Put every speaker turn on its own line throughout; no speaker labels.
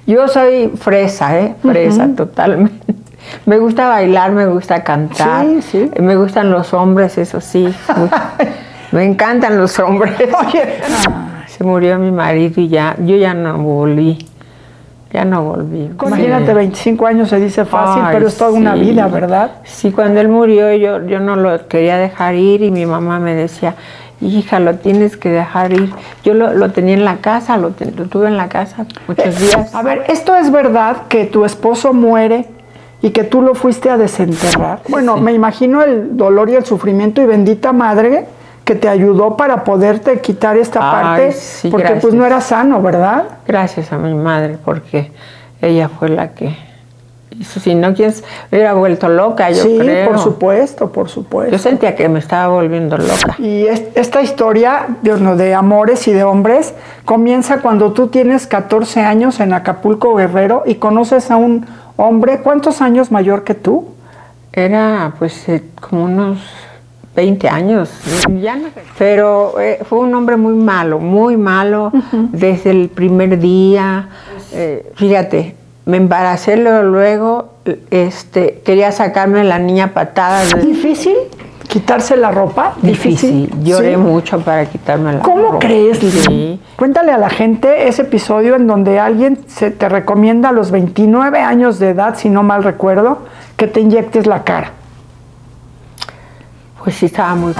Yo soy fresa, fresa totalmente. Me gusta bailar, me gusta cantar,
sí.
Me gustan los hombres, eso sí. Me encantan los hombres.
Oye.
Se murió mi marido y yo ya no volví. Ya no volví.
Imagínate, 25 años se dice fácil, pero es toda una vida, ¿verdad?
Sí, cuando él murió yo no lo quería dejar ir y mi mamá me decía, hija, lo tienes que dejar ir. Yo lo tenía en la casa, lo tuve en la casa muchos días.
A ver, ¿esto es verdad que tu esposo muere y que tú lo fuiste a desenterrar? Bueno,
Sí.
Me imagino el dolor y el sufrimiento y bendita madre que te ayudó para poderte quitar esta parte,
sí,
porque
gracias.
pues no era sano, ¿verdad?
Gracias a mi madre, porque ella fue la que hizo. Si no, ¿quién hubiera vuelto loca? Yo creo.
Sí, por supuesto, por supuesto.
Yo sentía que me estaba volviendo loca.
Y esta historia de amores y de hombres comienza cuando tú tienes 14 años en Acapulco, Guerrero, y conoces a un hombre, ¿cuántos años mayor que tú?
Era pues como unos 20 años, ya no, pero fue un hombre muy malo, desde el primer día. Fíjate, me embaracé luego, quería sacarme la niña patadas.
¿Difícil quitarse la ropa?
Difícil, lloré mucho para quitarme la ropa.
¿Cómo crees, Lili?
Sí.
Cuéntale a la gente ese episodio en donde alguien te recomienda a los 29 años de edad, si no mal recuerdo, que te inyectes la cara.
Pues sí, estaba muy...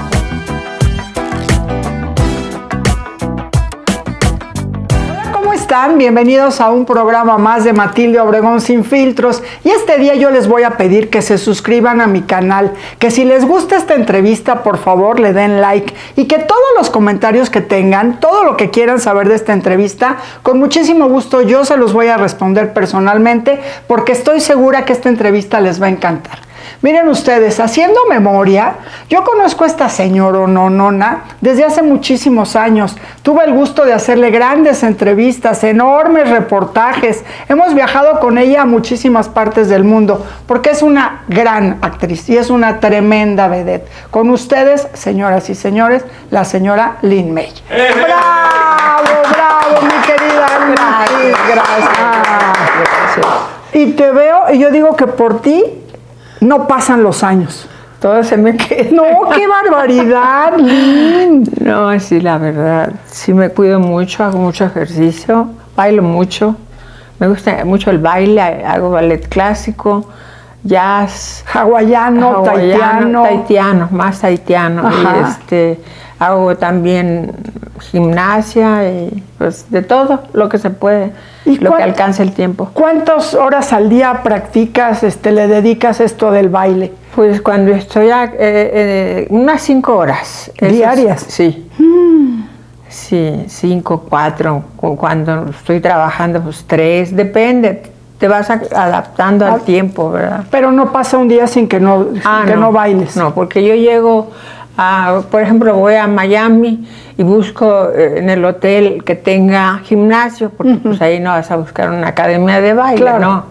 ¿Cómo están? Bienvenidos a un programa más de Matilde Obregón Sin Filtros. Y este día yo les voy a pedir que se suscriban a mi canal, que si les gusta esta entrevista, por favor, le den like y que todos los comentarios que tengan, todo lo que quieran saber de esta entrevista, con muchísimo gusto yo se los voy a responder personalmente, porque estoy segura que esta entrevista les va a encantar. Miren ustedes, haciendo memoria, yo conozco a esta señoronona desde hace muchísimos años. Tuve el gusto de hacerle grandes entrevistas, enormes reportajes. Hemos viajado con ella a muchísimas partes del mundo, porque es una gran actriz y es una tremenda vedette. Con ustedes, señoras y señores, la señora Lin May. ¡Bravo, bravo, mi querida Lin! Gracias. Y te veo, y yo digo que por ti no pasan los años.
Todo se me queda.
No, qué barbaridad, Lin.
No, sí, la verdad. Sí me cuido mucho, hago mucho ejercicio, bailo mucho. Me gusta mucho el baile, hago ballet clásico, jazz.
Hawaiano,
Tahitiano, más tahitiano.
Ajá.
Y hago también gimnasia y pues de todo lo que se puede, lo que alcance el tiempo.
¿Cuántas horas al día practicas, le dedicas esto del baile?
Pues cuando estoy unas 5 horas.
¿Diarias?
Sí. Sí, 5, 4. Cuando estoy trabajando, pues 3. Depende. Te vas adaptando al tiempo, ¿verdad?
Pero no pasa un día sin que no bailes.
No, porque yo llego por ejemplo, voy a Miami y busco en el hotel que tenga gimnasio, porque pues ahí no vas a buscar una academia de baile,
claro.
¿no?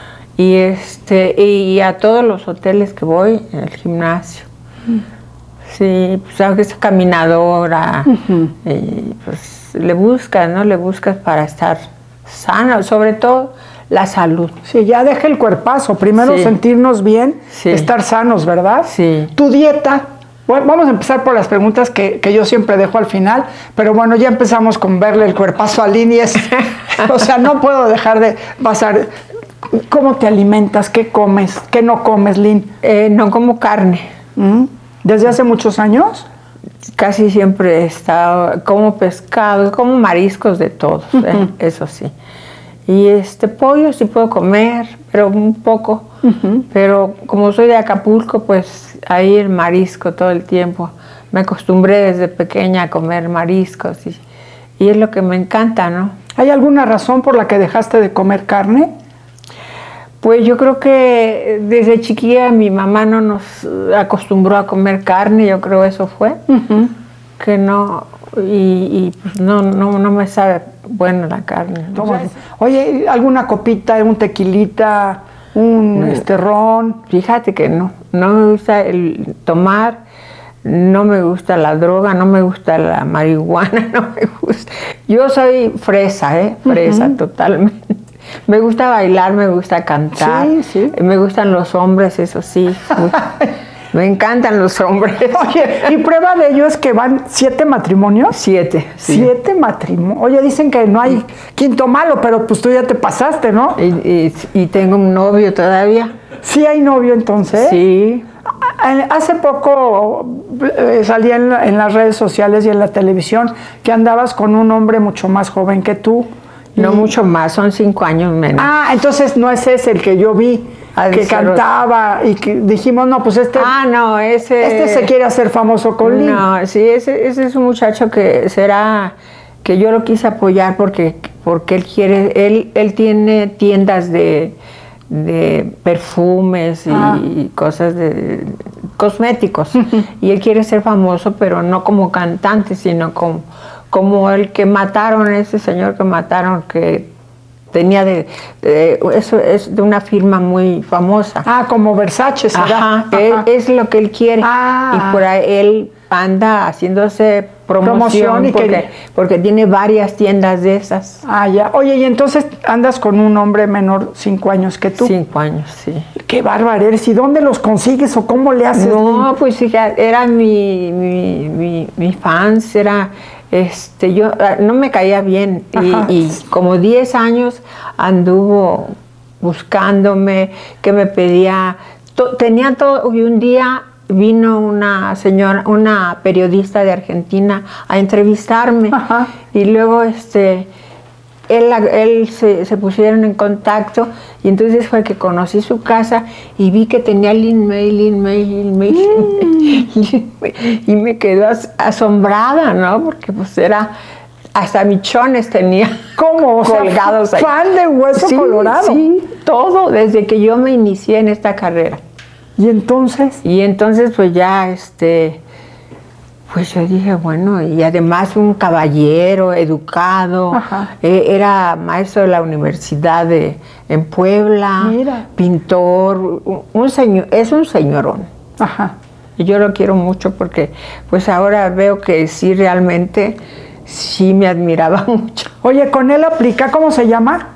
Y a todos los hoteles que voy, en el gimnasio. Sí, pues aunque es caminadora, y pues le buscas, ¿no? Le buscas para estar sana, sobre todo la salud.
Sí, ya deja el cuerpazo. Primero sentirnos bien, estar sanos, ¿verdad?
Sí.
¿Tu dieta? Bueno, vamos a empezar por las preguntas que yo siempre dejo al final, pero bueno, ya empezamos con verle el cuerpazo a Lin y o sea, no puedo dejar de pasar. ¿Cómo te alimentas? ¿Qué comes? ¿Qué no comes, Lin?
No como carne.
¿Desde hace muchos años?
Casi siempre he estado, como pescado, como mariscos de todos, eso sí. Y pollo sí puedo comer, pero un poco. Pero como soy de Acapulco, pues ahí el marisco todo el tiempo. Me acostumbré desde pequeña a comer mariscos y es lo que me encanta, ¿no?
¿Hay alguna razón por la que dejaste de comer carne?
Pues yo creo que desde chiquilla mi mamá no nos acostumbró a comer carne, yo creo eso fue. Que no, y pues no me sabe bueno la carne.
Oye, ¿alguna copita, un tequilita, un ron?
Fíjate que no me gusta el tomar, no me gusta la droga, no me gusta la marihuana, no me gusta. Yo soy fresa, fresa totalmente. Me gusta bailar, me gusta cantar.
Sí, sí.
Me gustan los hombres, eso sí. Me encantan los hombres.
Oye, y prueba de ello es que van 7 matrimonios.
7. Sí.
7 matrimonios. Oye, dicen que no hay quinto malo, pero pues tú ya te pasaste, ¿no?
Y tengo un novio todavía.
¿Sí hay novio entonces?
Sí.
Hace poco salía en las redes sociales y en la televisión que andabas con un hombre mucho más joven que tú.
No mucho más, son 5 años menos.
Ah, entonces no es ese el que yo vi, que cantaba y que dijimos, no, pues este...
Ah, no,
este se quiere hacer famoso con Lin.
No, sí, ese es un muchacho que que yo lo quise apoyar porque él quiere, él tiene tiendas de perfumes y cosas de cosméticos. Y él quiere ser famoso, pero no como cantante, sino como el que mataron, ese señor que mataron, que tenía eso es de una firma muy famosa.
Ah, como Versace, ¿será?
Ajá, es lo que él quiere. Y por ahí él anda haciéndose promoción porque tiene varias tiendas de esas.
Ah, ya. Oye, y entonces andas con un hombre menor 5 años que tú.
5 años, sí.
Qué bárbaro eres. ¿Y dónde los consigues o cómo le haces?
No, pues fíjate, era mi fans, era... yo no me caía bien y como 10 años anduvo buscándome, que me pedía, tenía todo, y un día vino una señora, una periodista de Argentina a entrevistarme. Y luego él se pusieron en contacto y entonces fue que conocí su casa y vi que tenía Lin May y me quedó asombrada, ¿no? Porque pues era, hasta michones tenía.
¿Cómo?
Colgados ahí.
Fan de Hueso Colorado.
Sí, todo, desde que yo me inicié en esta carrera.
¿Y entonces?
Y entonces pues ya pues yo dije, bueno, y además un caballero, educado, era maestro de la universidad en Puebla, pintor, un señor, es un señorón. Y yo lo quiero mucho porque pues ahora veo que sí, realmente, sí me admiraba mucho.
Oye, ¿con él aplica, cómo se llama?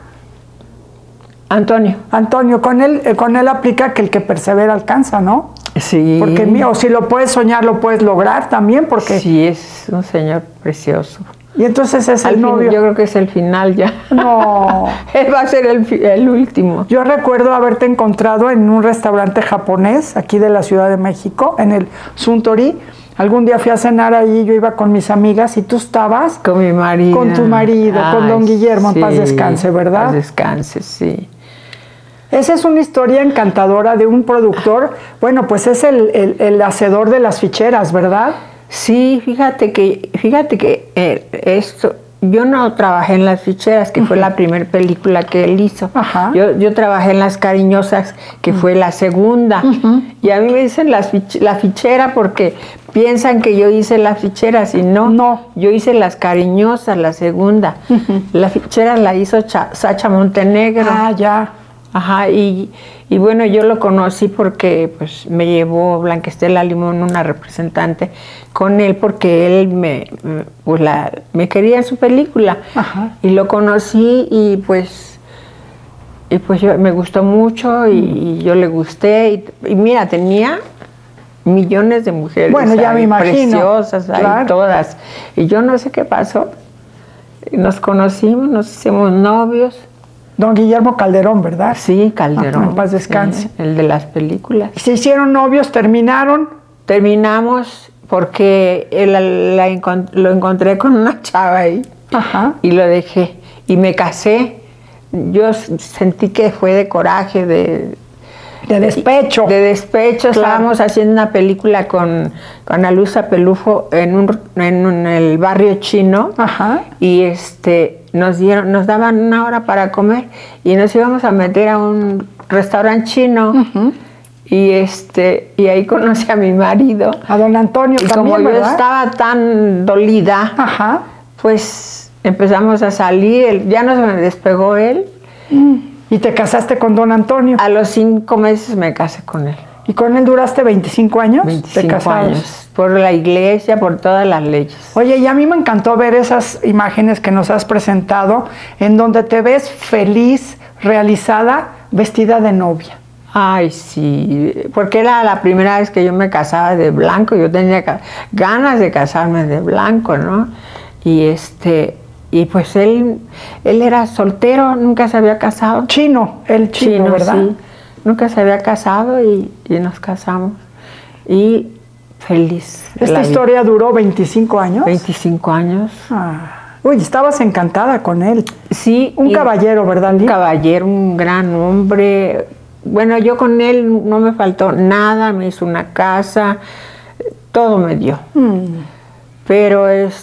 Antonio.
Antonio, con él aplica que el que persevera alcanza, ¿no?
Sí.
Porque o si lo puedes soñar, lo puedes lograr también, porque...
Sí, es un señor precioso.
Y entonces es el novio.
Yo creo que es el final ya.
No.
Él va a ser el último.
Yo recuerdo haberte encontrado en un restaurante japonés, aquí de la Ciudad de México, en el Suntory. Algún día fui a cenar ahí, yo iba con mis amigas y tú estabas...
Con mi marido.
Con tu marido, con don Guillermo,
sí,
en paz descanse, ¿verdad?
Paz descanse, sí.
Esa es una historia encantadora de un productor, bueno, pues es el hacedor de las ficheras, ¿verdad?
Sí, fíjate que esto, yo no trabajé en Las Ficheras, que fue la primera película que él hizo. Yo trabajé en Las Cariñosas, que fue la segunda. Y a mí me dicen la fichera porque piensan que yo hice Las Ficheras y no. Yo hice Las Cariñosas, la segunda. La fichera la hizo Sacha Montenegro.
Ah, ya.
Ajá, y bueno, yo lo conocí porque pues me llevó Blanquestela Limón, una representante, con él porque él me quería en su película. Y lo conocí y pues me gustó mucho y yo le gusté y mira, tenía millones de mujeres.
Bueno, ya me imagino.
Preciosas, ahí todas. Y yo no sé qué pasó. Nos conocimos, nos hicimos novios.
Don Guillermo Calderón, ¿verdad?
Sí, Calderón.
En paz descanse.
Sí, el de las películas.
¿Se hicieron novios? ¿Terminaron?
Terminamos porque lo encontré con una chava ahí. Y lo dejé. Y me casé. Yo sentí que fue de coraje, de
despecho.
De despecho. Claro. Estábamos haciendo una película con Alusa Pelufo en el barrio chino. Y nos daban 1 hora para comer y nos íbamos a meter a un restaurante chino. Y ahí conocí a mi marido.
A don Antonio
y
también,
como
¿verdad?
yo estaba tan dolida, pues empezamos a salir. Ya no se me despegó él.
¿Y te casaste con don Antonio?
A los 5 meses me casé con él.
¿Y con él duraste 25 años?
25 años. Por la iglesia, por todas las leyes.
Oye, y a mí me encantó ver esas imágenes que nos has presentado, en donde te ves feliz, realizada vestida de novia.
Ay, sí, porque era la primera vez que yo me casaba de blanco, yo tenía ganas de casarme de blanco, ¿no? Y pues él era soltero, nunca se había casado.
Chino, el chino, ¿verdad?
Sí, nunca se había casado y nos casamos. Y feliz.
¿Esta historia duró 25 años?
25 años.
Uy, estabas encantada con él.
Sí.
Un caballero, ¿verdad, Lynn?
Un caballero, un gran hombre. Bueno, yo con él no me faltó nada, me hizo una casa, todo me dio. Pero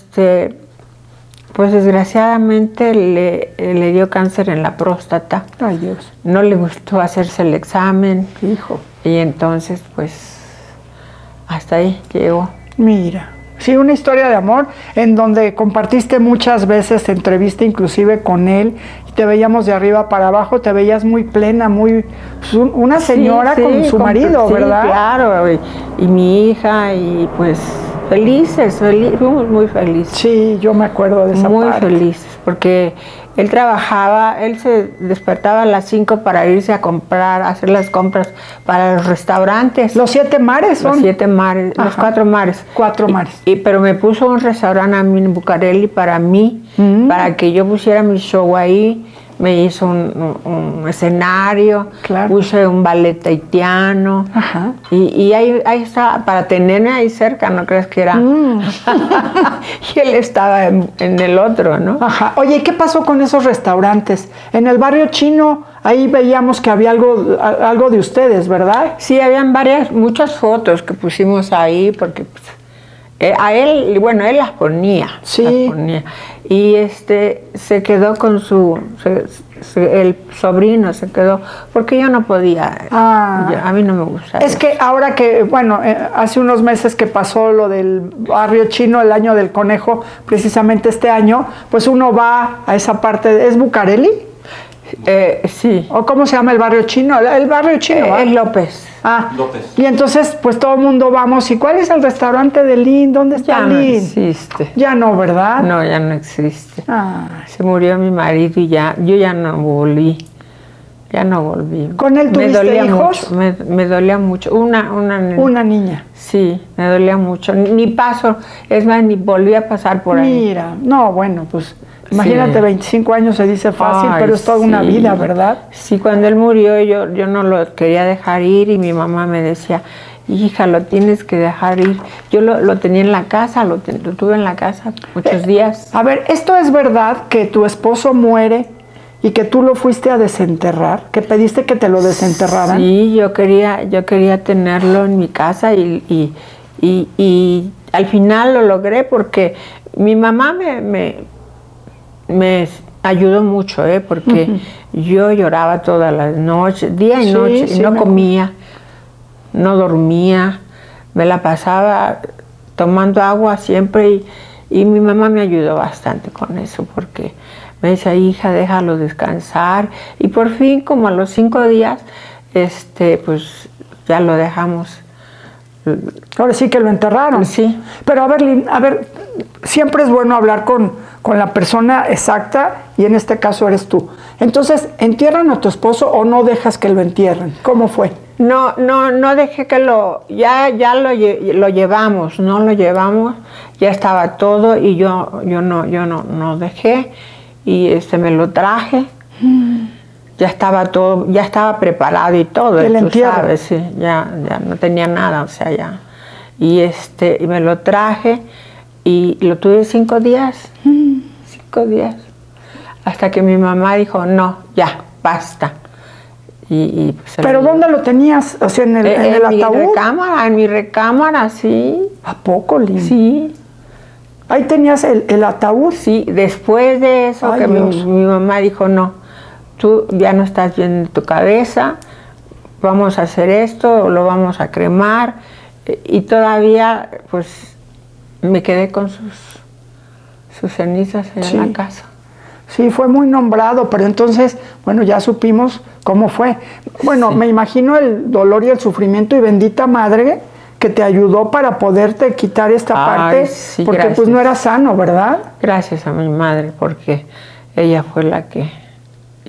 pues desgraciadamente le dio cáncer en la próstata.
Ay, Dios.
No le gustó hacerse el examen.
Hijo.
Y entonces, pues, hasta ahí llegó.
Mira. Sí, una historia de amor en donde compartiste muchas veces entrevista inclusive con él, y te veíamos de arriba para abajo, te veías muy plena, muy una señora con su marido, ¿verdad?
Sí, claro, y mi hija, y pues felices, fuimos muy felices.
Sí, yo me acuerdo de esa parte.
Muy felices, porque él trabajaba, él se despertaba a las 5 para irse a comprar, a hacer las compras para los restaurantes.
¿Los 7 mares son?
Los 7 mares,
Ajá.
los 4 mares.
4 mares.
Pero me puso un restaurante a mí en Bucareli para mí, para que yo pusiera mi show ahí. Me hizo un escenario,
claro.
Puse un ballet tahitiano.
Ajá.
Y ahí estaba, para tenerme ahí cerca, no crees que era. Y él estaba en el otro, ¿no?
Ajá. Oye, ¿y qué pasó con esos restaurantes? En el barrio chino, ahí veíamos que había algo de ustedes, ¿verdad?
Sí, habían muchas fotos que pusimos ahí, porque pues, a él, bueno, él las ponía.
Sí.
Las ponía. Y se quedó con el sobrino se quedó, porque yo no podía, a mí no me gusta.
Es que ahora que, bueno, hace unos meses que pasó lo del barrio chino, el año del conejo, precisamente este año, pues uno va a esa parte, ¿es Bucareli?
Sí.
¿O cómo se llama el barrio chino? El barrio chino,
es López.
López. Y entonces, pues todo el mundo vamos. ¿Y cuál es el restaurante de Lynn? ¿Dónde está Lynn?
Ya no existe.
Ya no, ¿verdad?
No, ya no existe. Se murió mi marido y yo ya no volví. Ya no volví.
¿Con él tuviste hijos?
Me dolía mucho.
Una niña.
Sí, me dolía mucho. Ni paso, es más, ni volví a pasar por ahí.
Mira, no, bueno, pues imagínate, 25 años se dice fácil, pero es toda una vida, ¿verdad?
Sí, cuando él murió yo no lo quería dejar ir y mi mamá me decía, hija, lo tienes que dejar ir. Yo lo tenía en la casa, lo tuve en la casa muchos días.
A ver, ¿esto es verdad que tu esposo muere y que tú lo fuiste a desenterrar? ¿Que pediste que te lo desenterraran?
Sí, yo quería tenerlo en mi casa y al final lo logré porque mi mamá me ayudó mucho, porque yo lloraba todas las noches, día y noche, y no comía, no dormía, me la pasaba tomando agua siempre y mi mamá me ayudó bastante con eso, porque me decía, hija, déjalo descansar, y por fin, como a los 5 días, pues ya lo dejamos.
Ahora sí que lo enterraron.
Sí.
Pero a ver, Lynn, siempre es bueno hablar con la persona exacta, y en este caso eres tú. Entonces, ¿entierran a tu esposo o no dejas que lo entierren? ¿Cómo fue?
No dejé que ya lo llevamos, no lo llevamos, ya estaba todo y yo no dejé, y me lo traje. Ya estaba todo, ya estaba preparado y todo, tú sabes, sí, ya no tenía nada, o sea, ya. Y y me lo traje y lo tuve 5 días, 5 días, hasta que mi mamá dijo, no, ya, basta. Pues,
¿pero dónde lo tenías? O sea, en el ataúd.
En mi recámara, sí.
¿A poco, Lynn?
Sí.
¿Ahí tenías el ataúd?
Sí, después de eso. Ay, que mi mamá dijo, no, tú ya no estás bien en tu cabeza, vamos a hacer esto, lo vamos a cremar, y todavía pues me quedé con sus cenizas en la casa. Sí,
fue muy nombrado, pero entonces, bueno, ya supimos cómo fue. Bueno, me imagino el dolor y el sufrimiento, y bendita madre que te ayudó para poderte quitar esta parte, porque gracias. Pues no era sano, ¿verdad?
Gracias a mi madre, porque ella fue la que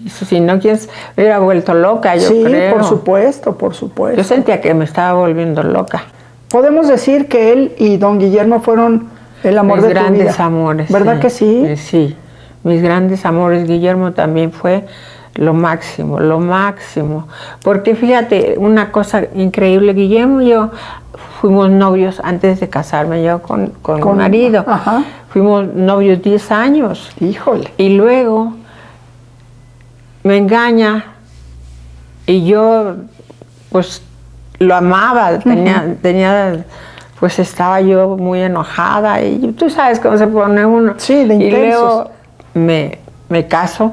Si no, ¿quién se hubiera vuelto loca? Yo creo.
Sí, por supuesto, por supuesto.
Yo sentía que me estaba volviendo loca.
Podemos decir que él y don Guillermo fueron el amor de tu vida.
Mis grandes amores.
¿Verdad que sí?
Sí, mis grandes amores. Guillermo también fue lo máximo, lo máximo. Porque fíjate, una cosa increíble, Guillermo y yo fuimos novios antes de casarme yo con mi marido.
Ajá.
Fuimos novios 10 años.
Híjole.
Y luego me engaña y yo pues lo amaba, pues estaba yo muy enojada y tú sabes cómo se pone uno.
Sí, de intensos.
Y luego me caso.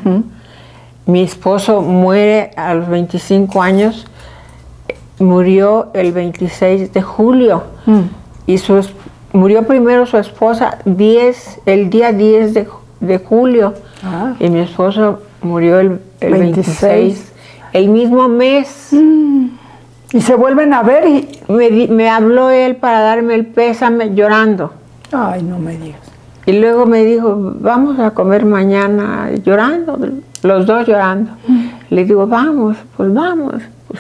Mi esposo muere a los 25 años, murió el 26 de julio y murió primero su esposa el día 10 de julio y mi esposo murió el 26, el mismo mes.
Y se vuelven a ver y...
Me habló él para darme el pésame llorando.
Ay, no me digas.
Y luego me dijo, vamos a comer mañana, llorando, los dos llorando. Le digo, vamos, pues vamos. Pues,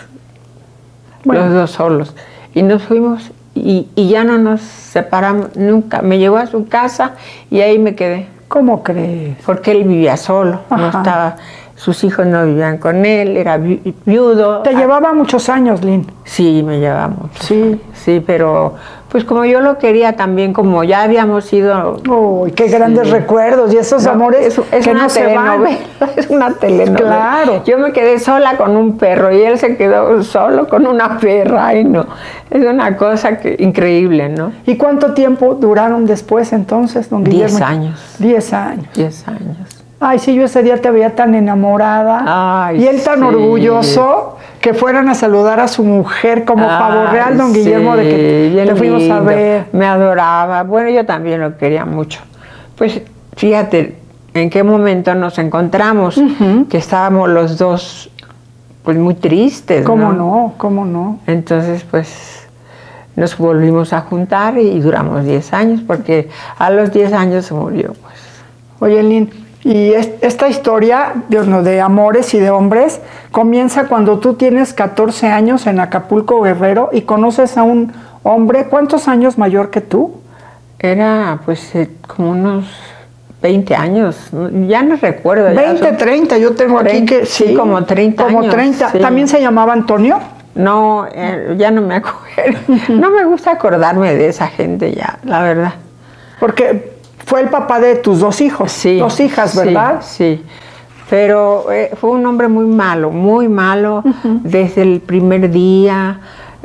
bueno. Los dos solos. Y nos fuimos y ya no nos separamos nunca. Me llevó a su casa y ahí me quedé.
¿Cómo crees?
Porque él vivía solo, no estaba, sus hijos no vivían con él, era viudo.
¿Te llevaba muchos años, Lynn?
Sí, me llevaba muchos.
Sí.
Sí, pero pues como yo lo quería también, como ya habíamos ido...
¡Uy, qué grandes recuerdos! Y esos amores
es
que
una
no se van.
Es una telenovela.
Claro.
Yo me quedé sola con un perro y él se quedó solo con una perra. Ay, no. Es una cosa increíble, ¿no?
¿Y cuánto tiempo duraron después entonces, don Guillermo?
10 años.
10 años.
10 años.
Ay, sí, yo ese día te veía tan enamorada.
Ay,
y él tan orgulloso que fueran a saludar a su mujer como pavo real, don Guillermo, de que te fuimos a ver.
Me adoraba. Bueno, yo también lo quería mucho. Pues fíjate en qué momento nos encontramos, que estábamos los dos pues muy tristes.
¿Cómo no? ¿Cómo no?
Entonces, pues nos volvimos a juntar y duramos 10 años, porque a los 10 años se murió. Pues.
Oye, Lynn, y esta historia de amores y de hombres comienza cuando tú tienes 14 años en Acapulco, Guerrero, y conoces a un hombre, ¿cuántos años mayor que tú?
Era pues como unos 20 años, ya no recuerdo.
20, 30, yo tengo 30, aquí que
sí, como 30 años.
Como 30. Sí. ¿También se llamaba Antonio?
No, ya no me acuerdo. No me gusta acordarme de esa gente ya, la verdad.
Porque fue el papá de tus dos hijos,
sí,
2 hijas, ¿verdad?
Sí, pero fue un hombre muy malo, desde el primer día.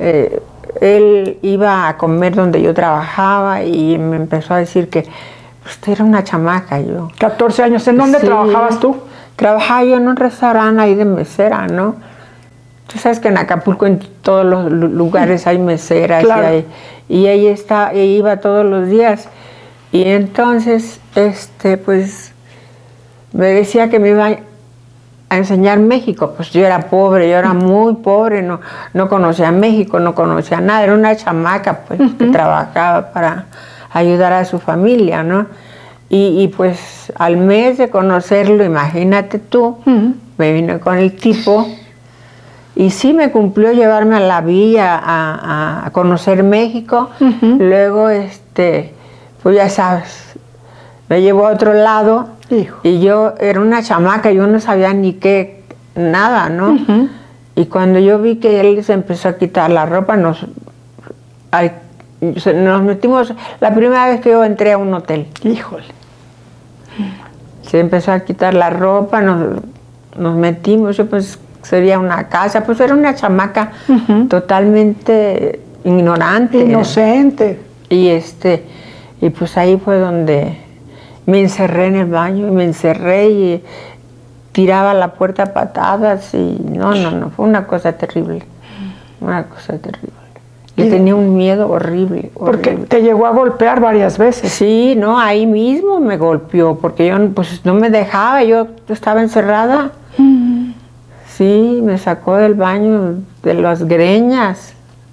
Él iba a comer donde yo trabajaba y me empezó a decir que usted era una chamaca. Yo
14 años, ¿en dónde trabajabas tú?
Trabajaba yo en un restaurante ahí de mesera, ¿no? Tú sabes que en Acapulco en todos los lugares hay meseras.
Claro.
Y ella iba todos los días. Y entonces, pues, me decía que me iba a enseñar México. Pues yo era pobre, yo era muy pobre, no conocía México, no conocía nada. Era una chamaca, pues, que trabajaba para ayudar a su familia, ¿no? Y pues, al mes de conocerlo, imagínate tú, me vine con el tipo. Y sí me cumplió llevarme a la villa a conocer México. Luego, pues ya sabes, me llevó a otro lado.
Hijo.
Y yo era una chamaca, yo no sabía ni qué, nada, ¿no? Y cuando yo vi que él se empezó a quitar la ropa, nos metimos, la primera vez que yo entré a un hotel.
Híjole.
Se empezó a quitar la ropa, nos metimos, yo pues sería una casa, pues era una chamaca totalmente ignorante.
Inocente.
Y pues ahí fue donde me encerré en el baño, y me encerré y tiraba la puerta a patadas y no, fue una cosa terrible, una cosa terrible. Y tenía un miedo horrible.
Porque te llegó a golpear varias veces.
Sí, no, ahí mismo me golpeó, porque yo pues no me dejaba, yo estaba encerrada. Sí, me sacó del baño de las greñas.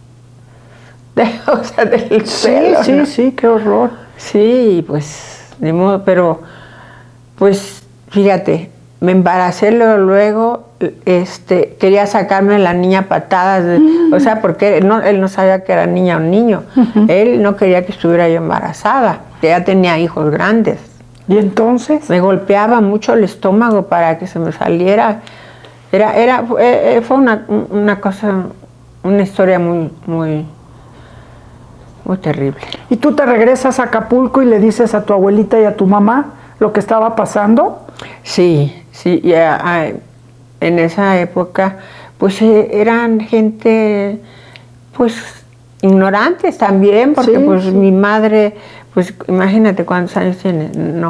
O sea, del pelo, ¿no?
Sí, qué horror.
Sí, pues, ni modo, pero, pues, fíjate, me embaracé luego, quería sacarme la niña patadas, o sea, porque él no sabía que era niña o niño. Él no quería que estuviera yo embarazada, que ya tenía hijos grandes.
¿Y entonces?
Me golpeaba mucho el estómago para que se me saliera. Fue una cosa, una historia muy terrible.
¿Y tú te regresas a Acapulco y le dices a tu abuelita y a tu mamá lo que estaba pasando?
Sí, ya, en esa época, pues eran gente, pues, ignorantes también, porque pues mi madre, pues imagínate cuántos años tiene,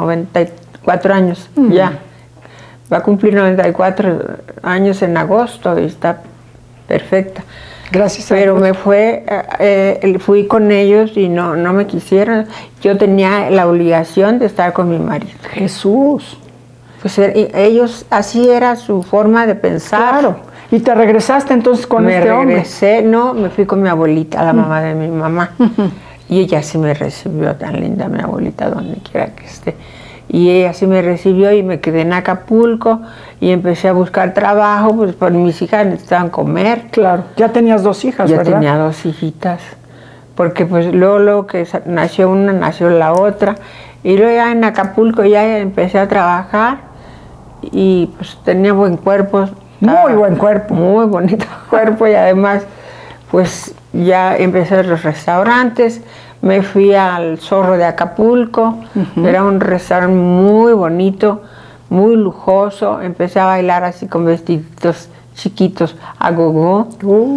94 años ya. Va a cumplir 94 años en agosto y está perfecta.
Gracias a
Pero
Dios.
fui con ellos y no me quisieron. Yo tenía la obligación de estar con mi marido.
Jesús.
Pues ellos, así era su forma de pensar.
Claro. ¿Y te regresaste entonces con este hombre?
Me regresé, no, me fui con mi abuelita, la mamá de mi mamá. Y ella sí me recibió, tan linda mi abuelita, donde quiera que esté. Y ella sí me recibió y me quedé en Acapulco y empecé a buscar trabajo, pues porque mis hijas necesitaban comer.
Claro, ya tenías 2 hijas,
ya
¿verdad?
Ya tenía 2 hijitas, porque pues luego que nació una, nació la otra. Y luego ya en Acapulco ya empecé a trabajar y pues tenía buen cuerpo.
Muy buen cuerpo.
Muy bonito cuerpo y además pues ya empecé los restaurantes. Me fui al Zorro de Acapulco, era un restaurante muy bonito, muy lujoso. Empecé a bailar así con vestiditos chiquitos a gogó.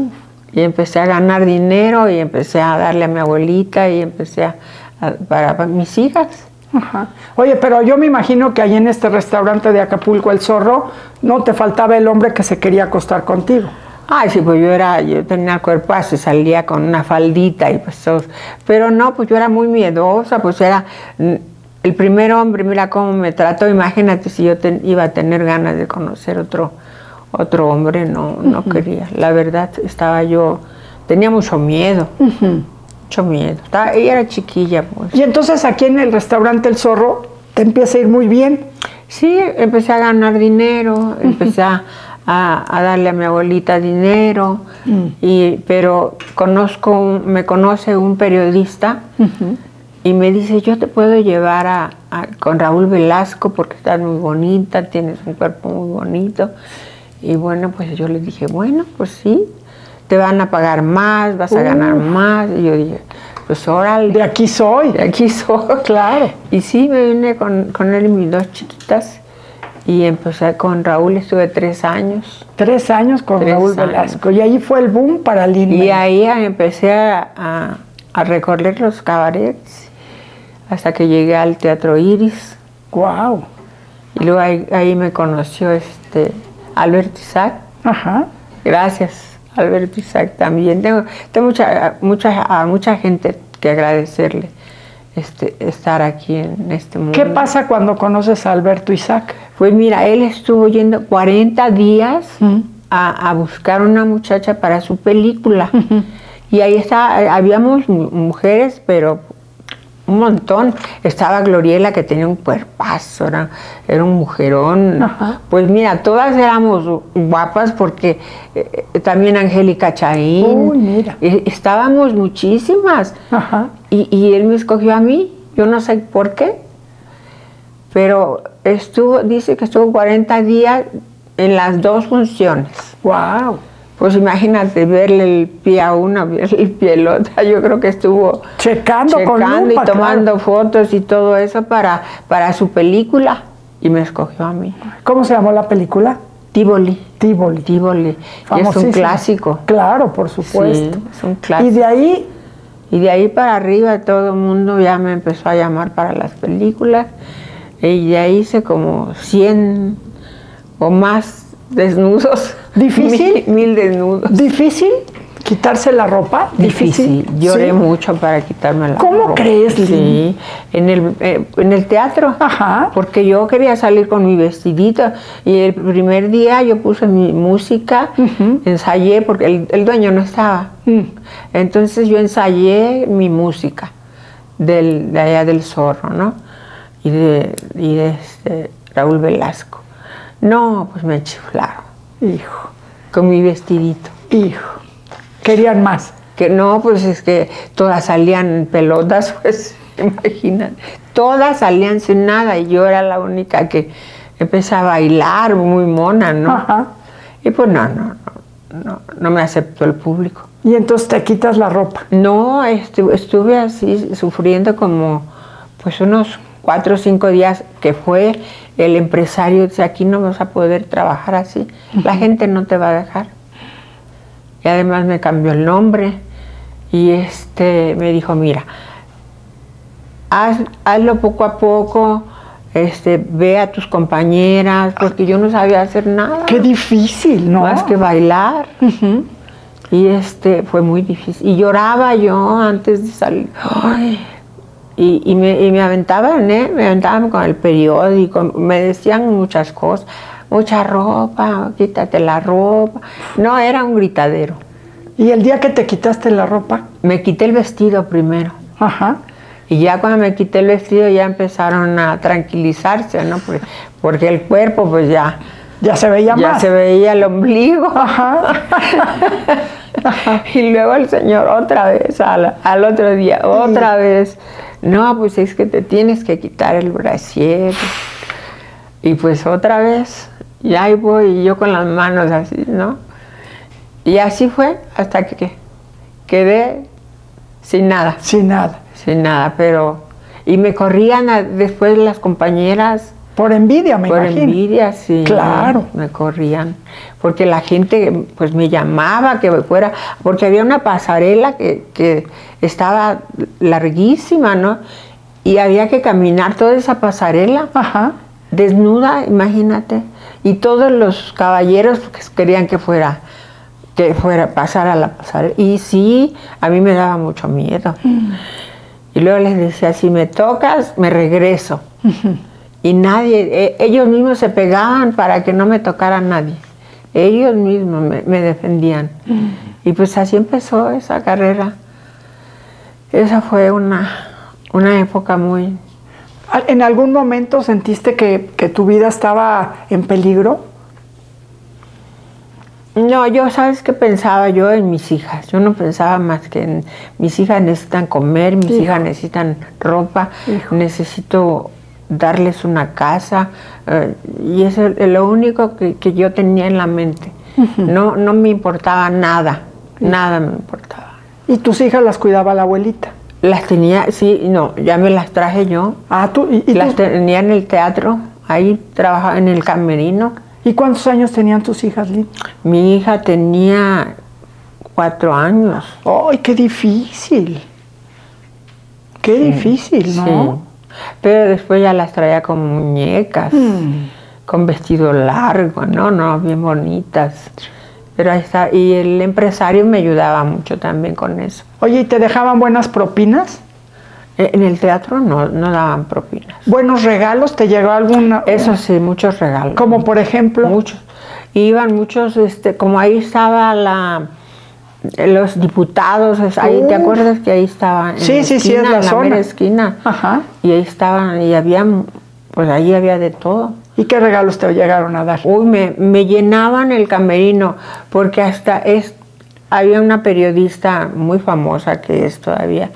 Y empecé a ganar dinero y empecé a darle a mi abuelita y empecé para mis hijas.
Ajá. Oye, pero yo me imagino que ahí en este restaurante de Acapulco, El Zorro, no te faltaba el hombre que se quería acostar contigo.
Ay, sí, pues yo tenía cuerpazo, salía con una faldita y pues todo. Pero no, pues yo era muy miedosa, pues era el primer hombre, mira cómo me trató. Imagínate si yo iba a tener ganas de conocer otro hombre, no quería. La verdad, tenía mucho miedo, mucho miedo. Ella era chiquilla, pues.
Y entonces aquí en el restaurante El Zorro te empieza a ir muy bien.
Sí, empecé a ganar dinero, empecé a darle a mi abuelita dinero, pero me conoce un periodista y me dice, yo te puedo llevar con Raúl Velasco porque estás muy bonita, tienes un cuerpo muy bonito. Y bueno, pues yo le dije, bueno, pues sí, te van a pagar más, vas a ganar más. Y yo dije, pues órale.
De aquí soy.
De aquí soy.
Claro.
Y sí, me vine con él y mis 2 chiquitas. Y empecé con Raúl, estuve 3 años.
3 años con Raúl Velasco. Y ahí fue el boom para Lin-May.
Y ahí empecé a recorrer los cabarets hasta que llegué al Teatro Iris.
¡Guau!
Y luego ahí me conoció Alberto Isaac.
Ajá.
Gracias, Alberto Isaac también. Tengo mucha gente que agradecerle estar aquí en este mundo.
¿Qué pasa cuando conoces a Alberto Isaac?
Pues mira, él estuvo yendo 40 días a buscar una muchacha para su película. Y ahí habíamos mujeres, pero un montón. Estaba Gloriela, que tenía un cuerpazo, era un mujerón. Ajá. Pues mira, todas éramos guapas porque también Angélica Chaín.
Uy, mira.
Estábamos muchísimas.
Ajá.
Y él me escogió a mí, yo no sé por qué, pero dice que estuvo 40 días en las 2 funciones.
¡Wow!
Pues imagínate, verle el pie a una, verle el pie a la otra. Yo creo que estuvo
checando con lupa,
y tomando fotos y todo eso para su película. Y me escogió a mí.
¿Cómo se llamó la película?
Tívoli.
Tívoli.
Tívoli. Y es un clásico.
Claro, por supuesto.
Sí, es un clásico.
Y
de ahí para arriba todo el mundo ya me empezó a llamar para las películas. Y ya hice como 100 o más desnudos.
¿Difícil?
1000 desnudos.
¿Difícil quitarse la ropa?
Difícil. Lloré mucho para quitarme la ropa.
¿Cómo crees, Lin?
Sí, en el teatro.
Ajá.
Porque yo quería salir con mi vestidito. Y el primer día yo puse mi música, ensayé, porque el dueño no estaba. Entonces yo ensayé mi música de allá del Zorro, ¿no? Y de Raúl Velasco. No, pues me chiflaron.
Hijo.
Con mi vestidito.
Hijo. Querían más.
Que no, pues es que todas salían en pelotas, pues imagínate. Todas salían sin nada y yo era la única que empecé a bailar, muy mona, ¿no?
Ajá.
Y pues no me aceptó el público.
Y entonces te quitas la ropa.
No, estuve así sufriendo como pues unos 4 o 5 días que fue el empresario, dice, aquí no vas a poder trabajar así, la gente no te va a dejar. Y además me cambió el nombre y me dijo, mira, hazlo poco a poco, ve a tus compañeras, porque yo no sabía hacer nada.
Qué difícil, ¿no?
Más que bailar. Y fue muy difícil. Y lloraba yo antes de salir. Ay, y me aventaban, me aventaban con el periódico, me decían muchas cosas. Mucha ropa, quítate la ropa. No, era un gritadero.
¿Y el día que te quitaste la ropa?
Me quité el vestido primero.
Ajá.
Y ya cuando me quité el vestido ya empezaron a tranquilizarse, ¿no? Porque el cuerpo pues ya
se veía más.
Ya se veía el ombligo.
Ajá.
Y luego el señor otra vez, al otro día, otra vez. No, pues es que te tienes que quitar el brasier. Y pues otra vez, y ahí voy yo con las manos así, ¿no? Y así fue hasta que quedé sin nada.
Sin nada.
Sin nada, pero... Y me corrían después las compañeras.
Por envidia, me imagino.
Por envidia, sí.
Claro.
Me corrían. Porque la gente pues me llamaba que fuera, porque había una pasarela que estaba larguísima, ¿no? Y había que caminar toda esa pasarela.
Ajá.
Desnuda, imagínate. Y todos los caballeros querían que fuera pasar a la pasarela. Y sí, a mí me daba mucho miedo. Y luego les decía, si me tocas, me regreso. Y nadie, ellos mismos se pegaban para que no me tocara nadie. Ellos mismos me defendían. Y pues así empezó esa carrera. Esa fue una época muy...
¿En algún momento sentiste que tu vida estaba en peligro?
No, yo, ¿sabes qué pensaba yo en mis hijas? Yo no pensaba más que en mis hijas necesitan comer, mis hijas necesitan ropa, necesito darles una casa, y eso es lo único que yo tenía en la mente. No me importaba nada, nada me importaba.
¿Y tus hijas las cuidaba la abuelita?
Las tenía, sí, no, ya me las traje yo.
Ah, ¿tú? ¿Y
las tenía en el teatro, ahí trabajaba en el camerino.
¿Y cuántos años tenían tus hijas, Lynn?
Mi hija tenía 4 años.
¡Ay, qué difícil! ¡Qué difícil!, ¿no?
Sí. Pero después ya las traía como muñecas, con vestido largo, no, bien bonitas. Pero ahí está, y el empresario me ayudaba mucho también con eso.
Oye, ¿y te dejaban buenas propinas?
En el teatro no daban propinas.
¿Buenos regalos? ¿Te llegó alguna?
Eso sí, muchos regalos.
¿Como por ejemplo?
Muchos. Iban muchos, como ahí estaba los diputados, ahí, ¿te acuerdas que ahí estaban?
Sí, es la zona.
En la esquina.
Ajá.
Y ahí estaban, y había, pues ahí había de todo.
¿Y qué regalos te llegaron a dar?
Uy, me llenaban el camerino, porque hasta había una periodista muy famosa que es todavía,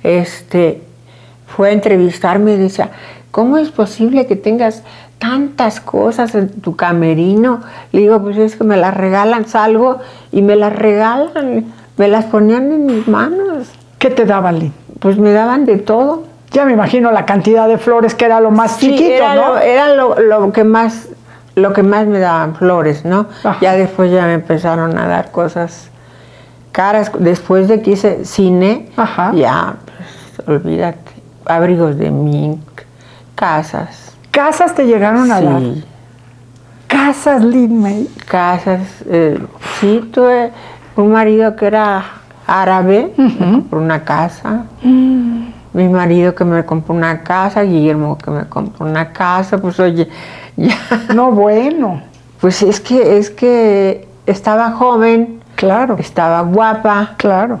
fue a entrevistarme y decía, ¿cómo es posible que tengas tantas cosas en tu camerino? Le digo, pues es que me las regalan, salgo y me las regalan, me las ponían en mis manos.
¿Qué te daban, Lynn?
Pues me daban de todo.
Ya me imagino la cantidad de flores que era lo más chiquito, ¿no?
Era lo que más me daban, flores, ¿no? Ajá. Ya después ya me empezaron a dar cosas caras. Después de que hice cine, ya, pues, olvídate, abrigos de mink, casas.
¿Casas te llegaron a dar?
Sí.
¿Casas, Lynn May?
Casas, sí, tuve un marido que era árabe, me compró una casa. Mi marido que me compró una casa, Guillermo que me compró una casa, pues oye, ya.
No, bueno.
Pues es que estaba joven.
Claro.
Estaba guapa.
Claro.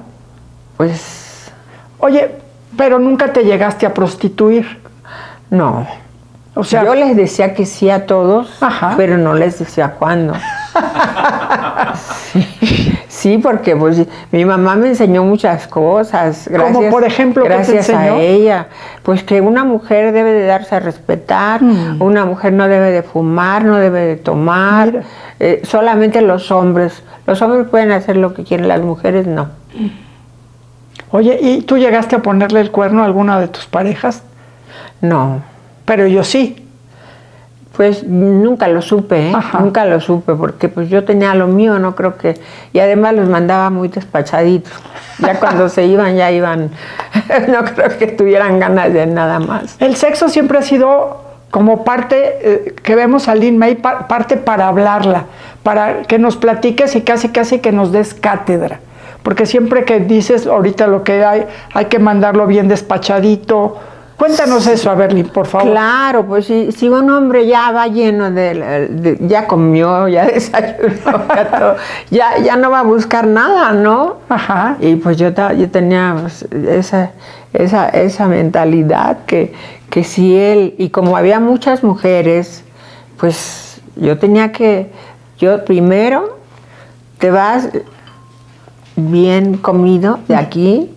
Pues...
Oye, pero nunca te llegaste a prostituir.
No.
O sea,
yo les decía que sí a todos,
ajá,
pero no les decía cuándo. Sí, porque pues mi mamá me enseñó muchas cosas. Gracias,
como por ejemplo,
gracias
¿qué te enseñó?
a ella. Pues que una mujer debe de darse a respetar, una mujer no debe de fumar, no debe de tomar, solamente los hombres. Los hombres pueden hacer lo que quieren, las mujeres no.
Oye, ¿y tú llegaste a ponerle el cuerno a alguna de tus parejas?
No.
Pero yo sí.
Pues nunca lo supe, ¿eh? Nunca lo supe, porque pues yo tenía lo mío, no creo que... Y además los mandaba muy despachaditos. Ya cuando se iban, ya iban... No creo que tuvieran ganas de nada más.
El sexo siempre ha sido como parte, que vemos a Lin May, parte para hablarla, para que nos platiques y casi que nos des cátedra. Porque siempre que dices ahorita lo que hay que mandarlo bien despachadito. Cuéntanos eso, a ver, Lin, por favor.
Claro, pues si un hombre ya va lleno ya comió, ya desayunó, ya no va a buscar nada, ¿no?
Ajá.
Y pues yo tenía pues, esa mentalidad que si él, y como había muchas mujeres, pues yo primero te vas bien comido de aquí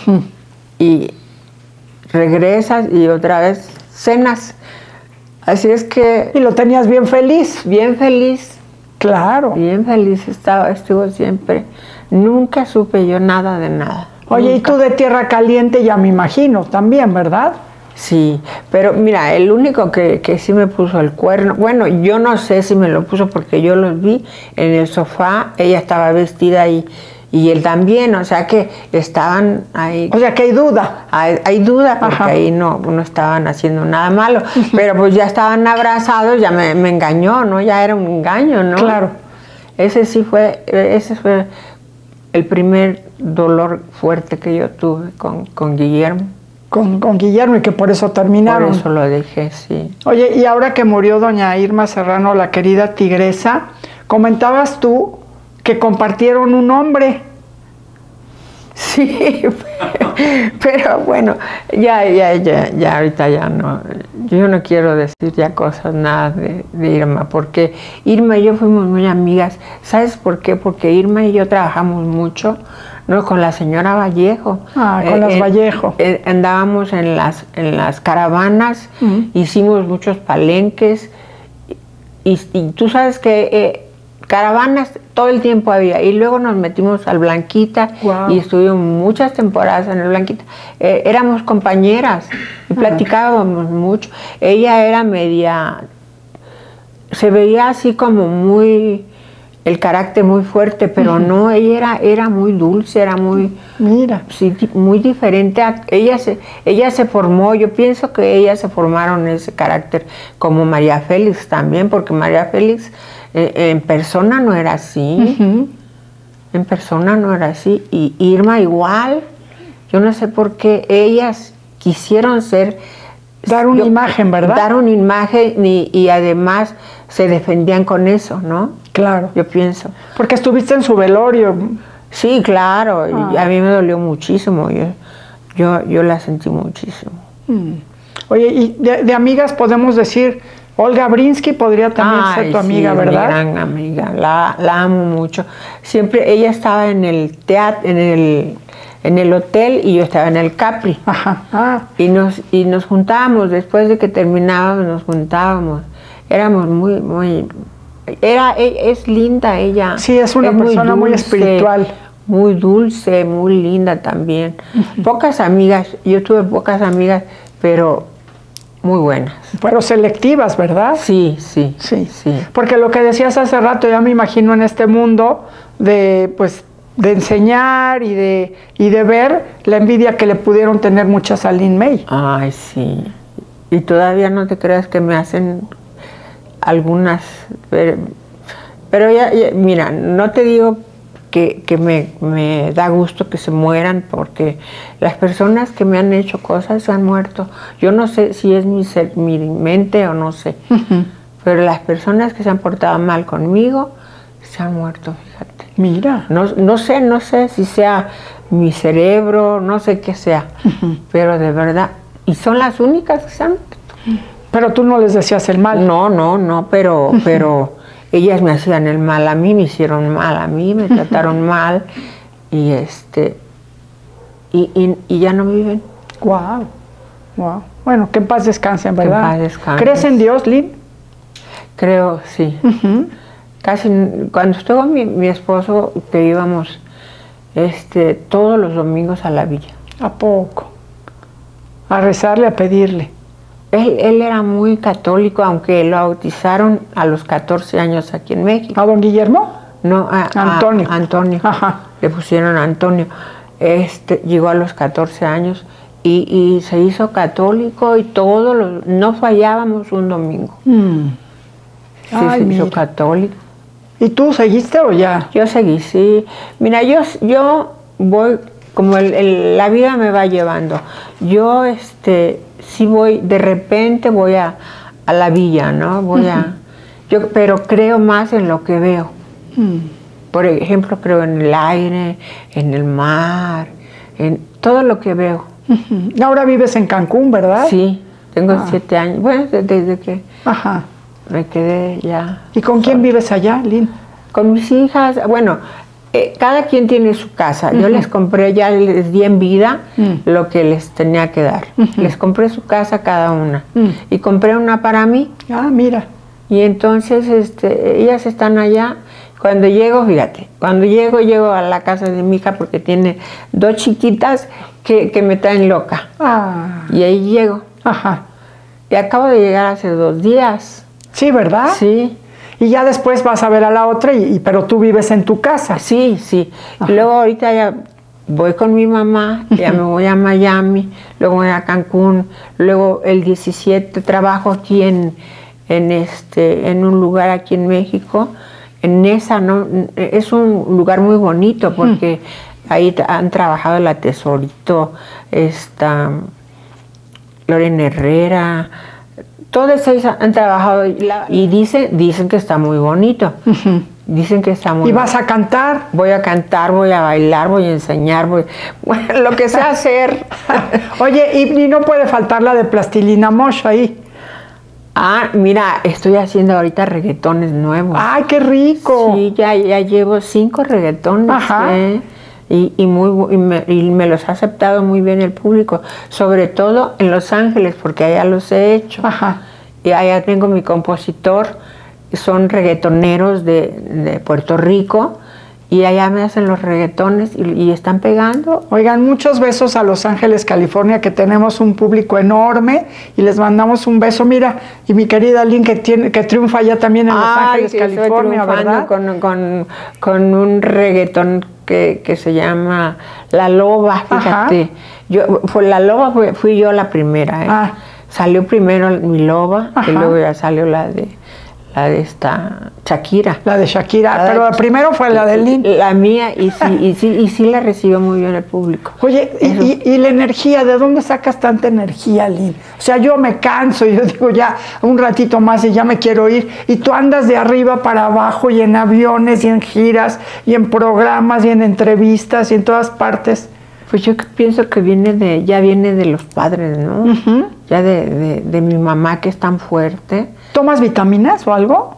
y regresas y otra vez cenas. Así es que...
Y lo tenías bien feliz.
Bien feliz.
Claro.
Bien feliz estuvo siempre. Nunca supe yo nada de nada.
Oye,
nunca.
Y tú de tierra caliente ya me imagino también, ¿verdad?
Sí, pero mira, el único que sí me puso el cuerno, bueno, yo no sé si me lo puso porque yo los vi en el sofá, ella estaba vestida y él también, o sea que estaban ahí.
O sea que hay duda.
Hay duda porque ahí no estaban haciendo nada malo, pero pues ya estaban abrazados, ya me engañó, ¿no? Ya era un engaño, ¿no?
Claro.
Ese fue el primer dolor fuerte que yo tuve con Guillermo.
Con Guillermo y que por eso terminaron.
Por eso lo dejé, sí.
Oye, y ahora que murió doña Irma Serrano, la querida tigresa, comentabas tú que compartieron un hombre.
Sí, pero bueno, ya ahorita ya no, yo no quiero decir ya cosas nada de Irma, porque Irma y yo fuimos muy amigas. ¿Sabes por qué? Porque Irma y yo trabajamos mucho, ¿no? Con la señora Vallejo.
Con las Vallejo.
Andábamos en las caravanas, hicimos muchos palenques, y tú sabes que caravanas todo el tiempo había, y luego nos metimos al Blanquita. Wow. Y estuvimos muchas temporadas en el Blanquita. Éramos compañeras y platicábamos mucho. Ella era se veía así como el carácter muy fuerte, pero no, ella era muy dulce, era muy, sí, muy diferente. Ella se formó, yo pienso que ellas se formaron ese carácter, como María Félix también, porque María Félix en persona no era así, en persona no era así, y Irma igual. Yo no sé por qué ellas quisieron
dar una imagen, ¿verdad?
Dar una imagen y además se defendían con eso, ¿no?
Claro.
Yo pienso.
Porque estuviste en su velorio.
Sí, claro. Y a mí me dolió muchísimo. Yo la sentí muchísimo.
Oye, y de amigas podemos decir, Olga Brinsky podría también ser tu amiga,
sí,
¿verdad?
Mi gran amiga. La amo mucho. Siempre ella estaba en el teatro, en el hotel, y yo estaba en el Capri. Y nos juntábamos, después de que terminábamos, nos juntábamos. Éramos muy... es linda ella.
Sí, es una persona muy espiritual.
Muy dulce, muy linda también. Pocas amigas, yo tuve pocas amigas, pero muy buenas.
Pero selectivas, ¿verdad?
Sí.
Porque lo que decías hace rato, ya me imagino en este mundo de enseñar y de ver la envidia que le pudieron tener muchas a Lin May.
Ay, sí. Y todavía no te creas que me hacen algunas, pero ya, mira, no te digo que me da gusto que se mueran, porque las personas que me han hecho cosas se han muerto. Yo no sé si es mi mente o no sé, pero las personas que se han portado mal conmigo se han muerto, fíjate.
Mira.
No sé si sea mi cerebro, no sé qué sea, pero de verdad, y son las únicas que se han muerto.
Pero tú no les decías el mal.
No, pero ellas me hacían el mal a mí, me hicieron mal a mí, me trataron mal y y ya no viven.
Wow. Bueno, que en paz descansen, ¿verdad?
Que en paz descansen.
¿Crees en Dios, Lynn?
Creo, sí. Casi cuando estuvo mi esposo, que íbamos todos los domingos a la villa.
¿A poco? A rezarle, a pedirle.
Él era muy católico, aunque lo bautizaron a los 14 años aquí en México.
¿A don Guillermo?
No,
Antonio.
Antonio.
Ajá.
Le pusieron Antonio. Llegó a los 14 años y se hizo católico y no fallábamos un domingo. Sí,
Ay,
se hizo
mira.
católico.
¿Y tú seguiste o ya?
Yo seguí, sí. Mira, yo voy, como la vida me va llevando. Yo, sí voy, de repente voy a la villa, ¿no? Pero creo más en lo que veo. Por ejemplo, creo en el aire, en el mar, en todo lo que veo.
Ahora vives en Cancún, ¿verdad?
Sí, tengo 7 años. Bueno, desde que
Ajá.
me quedé ya.
¿Y con quién vives allá, Lynn?
Con mis hijas, bueno, cada quien tiene su casa. Yo les compré, ya les di en vida lo que les tenía que dar. Les compré su casa cada una. Y compré una para mí.
Ah, mira.
Y entonces ellas están allá. Cuando llego, fíjate, llego a la casa de mi hija porque tiene 2 chiquitas que me traen loca.
Ah.
Y ahí llego.
Ajá.
Y acabo de llegar hace 2 días.
Sí, ¿verdad?
Sí.
Y ya después vas a ver a la otra, pero tú vives en tu casa.
Sí. Y luego ahorita ya voy con mi mamá, ya me voy a Miami, luego voy a Cancún, luego el 17 trabajo aquí en un lugar aquí en México. Es un lugar muy bonito porque ahí han trabajado la Tesorito, Lorena Herrera, todos ellos han trabajado y dicen que está muy bonito. Dicen que está muy
¿Y vas a cantar?
Voy a cantar, voy a bailar, voy a enseñar, bueno, lo que sé hacer.
Oye, y no puede faltar la de Plastilina Mosh ahí.
Ah, mira, estoy haciendo ahorita reggaetones nuevos.
¡Ay, qué rico!
Sí, ya llevo 5 reggaetones.
Ajá.
Y me los ha aceptado muy bien el público, sobre todo en Los Ángeles, porque allá los he hecho.
Ajá.
Y allá tengo mi compositor, son reggaetoneros de Puerto Rico, y allá me hacen los reggaetones y están pegando.
Oigan, muchos besos a Los Ángeles, California, que tenemos un público enorme y les mandamos un beso. Mira, y mi querida Lynn, que triunfa ya también en Los Ángeles, California, ¿verdad?
Con un reggaetón que se llama La Loba, fíjate. La Loba fui yo la primera. Salió primero mi Loba. Ajá. Y luego ya salió la de esta Shakira.
La de Shakira, pero la primero fue la de Lynn.
La mía, y sí la recibió muy bien el público.
Oye, y la energía, ¿de dónde sacas tanta energía, Lynn? O sea, yo me canso, yo digo ya un ratito más y ya me quiero ir, y tú andas de arriba para abajo y en aviones y en giras y en programas y en entrevistas y en todas partes.
Pues yo pienso que ya viene de los padres, ¿no? Ya de mi mamá, que es tan fuerte.
¿Tomas vitaminas o algo?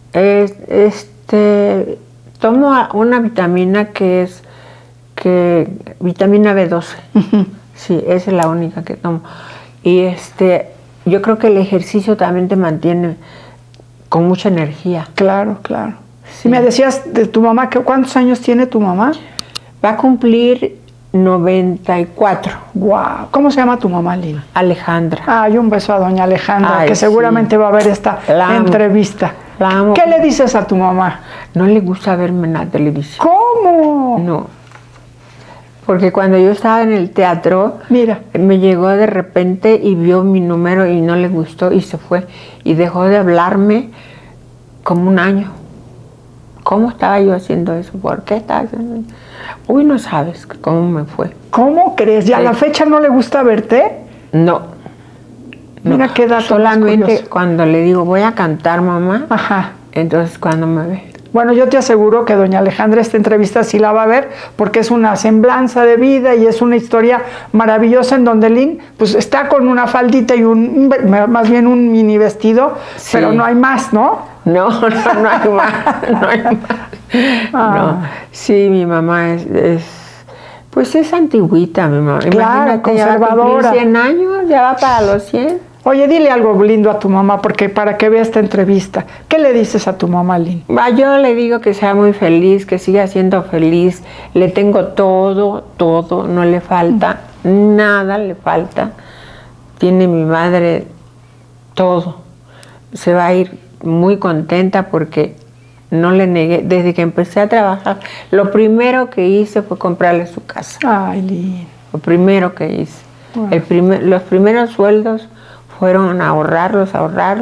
Tomo una vitamina que es vitamina B12. Sí, esa es la única que tomo. Y yo creo que el ejercicio también te mantiene con mucha energía.
Claro, claro. Sí. Y me decías de tu mamá, ¿cuántos años tiene tu mamá?
Va a cumplir 94.
Wow. ¿Cómo se llama tu mamá, Lynn?
Alejandra.
Ay, un beso a doña Alejandra, que seguramente va a ver esta entrevista.
La amo.
¿Qué le dices a tu mamá?
No le gusta verme en la televisión.
¿Cómo?
No. Porque cuando yo estaba en el teatro,
mira,
me llegó de repente y vio mi número y no le gustó y se fue. Y dejó de hablarme como un año. ¿Cómo estaba yo haciendo eso? ¿Por qué estaba haciendo eso? Uy, no sabes cómo me fue.
¿Cómo crees? ¿Y a la fecha no le gusta verte?
No.
Mira qué dato.
Solamente cuando le digo, voy a cantar, mamá.
Ajá.
Entonces cuando me ve.
Bueno, yo te aseguro que doña Alejandra esta entrevista sí la va a ver porque es una semblanza de vida y es una historia maravillosa en donde Lynn pues está con una faldita y más bien un mini vestido, sí. Pero no hay más, ¿no?
No hay más, no hay más. No. Sí, mi mamá pues es antigüita, mi mamá.
Claro,
imagínate,
conservadora.
Ya va a 100 años, ya va para los 100.
Oye, dile algo lindo a tu mamá, porque para que vea esta entrevista. ¿Qué le dices a tu mamá, Lynn?
Yo le digo que sea muy feliz, que siga siendo feliz. Le tengo todo, no le falta, nada le falta. Tiene mi madre todo. Se va a ir muy contenta porque no le negué. Desde que empecé a trabajar, lo primero que hice fue comprarle su casa.
Ay, Lynn.
Lo primero que hice. Bueno. Los primeros sueldos fueron a ahorrarlos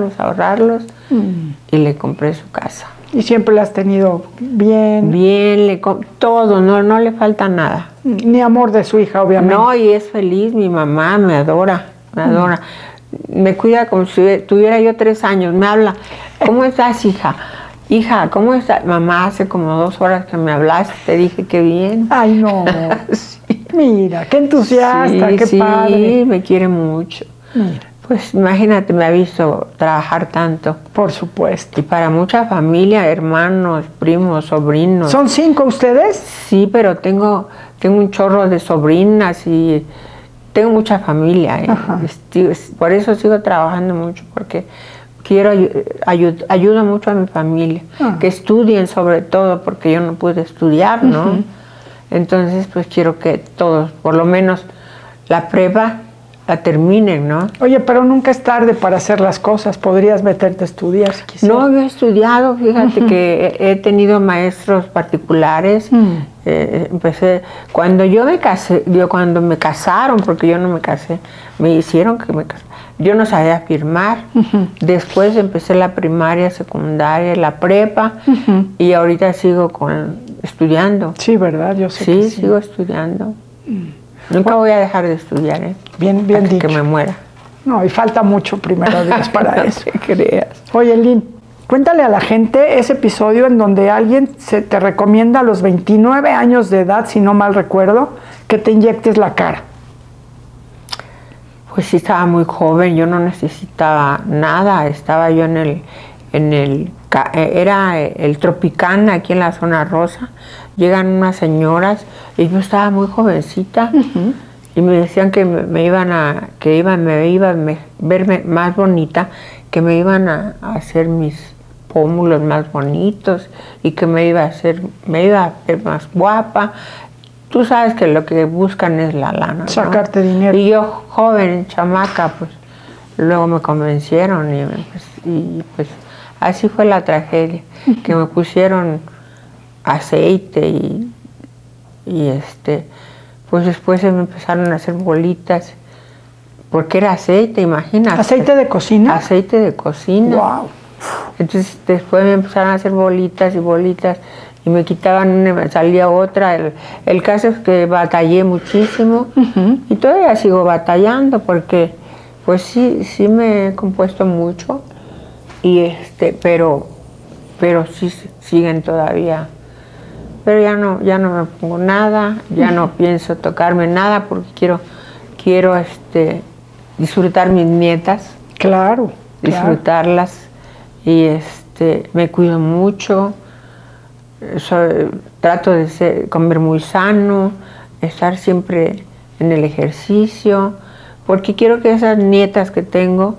y le compré su casa.
¿Y siempre la has tenido bien?
Bien, todo, no le falta nada.
Ni amor de su hija, obviamente.
No, y es feliz, mi mamá me adora. Me cuida como si tuviera yo 3 años, me habla. ¿Cómo estás, hija? Hija, ¿cómo estás? Mamá, hace como 2 horas que me hablaste, te dije que bien.
Ay, no. Sí. Mira, qué entusiasta,
sí,
qué padre.
Sí, me quiere mucho.
Mira.
Pues imagínate, me ha visto trabajar tanto.
Por supuesto.
Y para mucha familia, hermanos, primos, sobrinos.
¿Son 5 ustedes?
Sí, pero tengo un chorro de sobrinas y tengo mucha familia. Por eso sigo trabajando mucho, porque quiero ayudo mucho a mi familia. Que estudien sobre todo, porque yo no pude estudiar, ¿no? Entonces, pues quiero que todos, por lo menos la prepa, la terminen, ¿no?
Oye, pero nunca es tarde para hacer las cosas. Podrías meterte a estudiar si quisieras.
No, yo he estudiado, fíjate que he tenido maestros particulares. Empecé, cuando me casaron, porque yo no me casé, me hicieron que me casara. Yo no sabía firmar. Después empecé la primaria, secundaria, la prepa, y ahorita sigo estudiando.
Sí, ¿verdad? Yo sé que sí.
Sigo estudiando. Nunca voy a dejar de estudiar, ¿eh?
Bien dicho.
Que me muera.
No, y falta mucho, primero Dios, para eso.
No te creas.
Oye, Lynn, cuéntale a la gente ese episodio en donde alguien te recomienda a los 29 años de edad, si no mal recuerdo, que te inyectes la cara.
Pues sí, estaba muy joven, yo no necesitaba nada. Estaba yo era el Tropicana, aquí en la zona rosa. Llegan unas señoras y yo estaba muy jovencita y me decían que me iban a verme más bonita, que me iban a hacer mis pómulos más bonitos y que me iba a ver más guapa. Tú sabes que lo que buscan es la lana, ¿no?
Sacarte dinero.
Y yo, joven, chamaca, pues luego me convencieron y pues así fue la tragedia, que me pusieron aceite y pues después se me empezaron a hacer bolitas, porque era aceite, imagínate.
¿Aceite de cocina?
Aceite de cocina.
Wow.
Entonces después me empezaron a hacer bolitas y bolitas y me quitaban una y me salía otra. El caso es que batallé muchísimo y todavía sigo batallando porque pues sí me he compuesto mucho y pero sí siguen todavía. Pero ya no me pongo nada, ya no pienso tocarme nada porque quiero disfrutar mis nietas.
Claro.
Disfrutarlas y me cuido mucho. Trato de comer muy sano, estar siempre en el ejercicio, porque quiero que esas nietas que tengo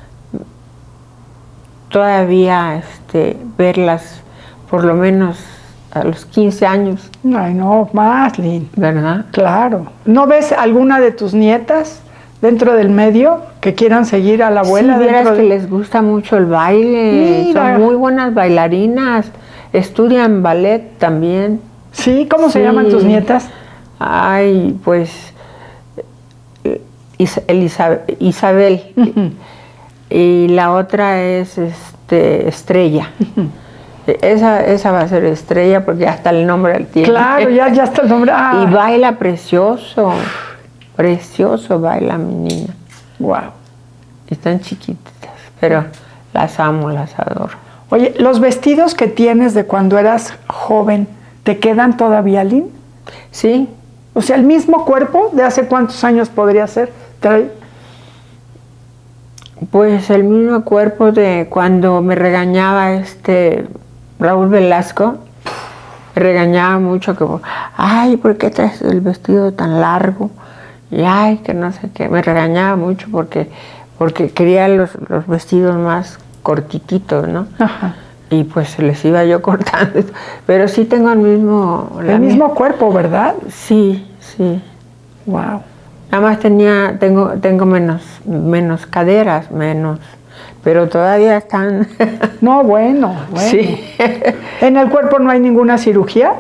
todavía verlas por lo menos a los 15 años.
Ay, no, más, Lynn.
¿Verdad?
Claro. ¿No ves alguna de tus nietas dentro del medio que quieran seguir a la abuela?
Sí, vieras que les gusta mucho el baile.
Mira.
Son muy buenas bailarinas. Estudian ballet también.
Sí, ¿cómo se llaman tus nietas?
Ay, pues Isabel. Y la otra es Estrella. Esa va a ser Estrella porque hasta el nombre la tiene.
Claro, ya está el nombre. Ah.
Y baila precioso. Precioso baila mi niña.
Wow.
Están chiquititas, pero las amo, las adoro.
Oye, ¿los vestidos que tienes de cuando eras joven, te quedan todavía, Lynn?
Sí.
O sea, ¿el mismo cuerpo de hace cuántos años podría ser?
Pues el mismo cuerpo de cuando me regañaba Raúl Velasco. Me regañaba mucho que, ay, ¿por qué traes el vestido tan largo? Y ay, que no sé qué. Me regañaba mucho porque quería los vestidos más cortititos, ¿no? Ajá. Y pues se les iba yo cortando. Pero sí tengo el mismo
cuerpo, ¿verdad?
Sí, sí.
Wow.
Nada más tengo menos caderas, pero todavía están.
No, bueno.
Sí.
¿En el cuerpo no hay ninguna cirugía?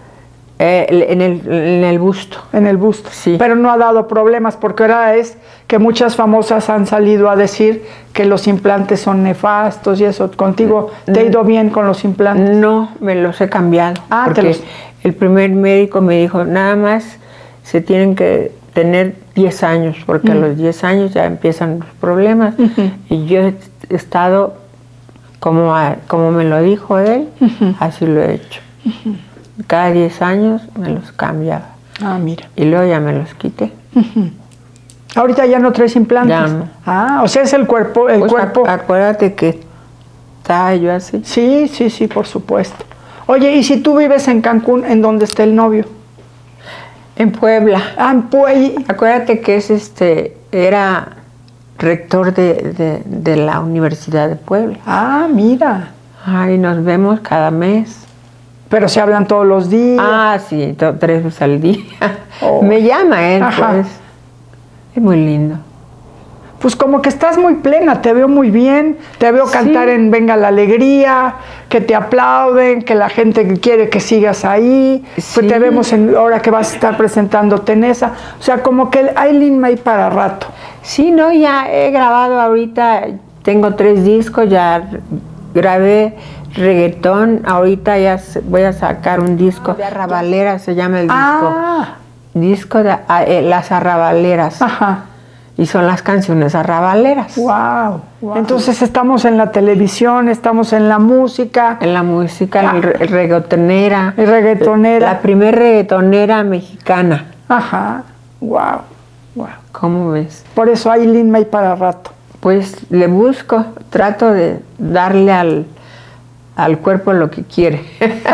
En el busto.
En el busto,
sí.
Pero no ha dado problemas, porque ahora es que muchas famosas han salido a decir que los implantes son nefastos y eso. ¿Contigo te ha ido bien con los implantes?
No, me los he cambiado. Porque el primer médico me dijo, nada más se tienen que tener 10 años, porque a los 10 años ya empiezan los problemas. Y yo he estado, como me lo dijo él, así lo he hecho. Cada 10 años me los cambiaba.
Ah, mira.
Y luego ya me los quité.
¿Ahorita ya no traes implantes?
Ya no.
Ah, o sea, es el cuerpo.
Acuérdate que estaba yo así.
Sí, por supuesto. Oye, ¿y si tú vives en Cancún, en dónde está el novio?
En Puebla.
Ah, en Puebla.
Acuérdate que era rector de la Universidad de Puebla.
Ah, mira.
Ay, nos vemos cada mes.
Pero se hablan todos los días.
Ah, sí, 3 veces al día. Oh. Me llama él, pues. Es muy lindo.
Pues como que estás muy plena, te veo muy bien, te veo cantar en Venga la Alegría, que te aplauden, que la gente quiere que sigas ahí, pues te vemos ahora que vas a estar presentándote en esa. O sea, como que hay Lynn May para rato.
Sí, no, ya he grabado ahorita, tengo 3 discos, ya grabé reggaetón, ahorita ya voy a sacar un disco de Arrabaleras, se llama el disco. Disco de las Arrabaleras. Ajá. Y son las canciones arrabaleras.
Wow. Entonces estamos en la televisión, estamos en la música.
En la música, el reggaetonera.
El reggaetonera.
La primer reggaetonera mexicana.
Ajá. Wow.
¿Cómo ves?
Por eso hay Lynn May para rato.
Pues le busco, trato de darle al cuerpo lo que quiere.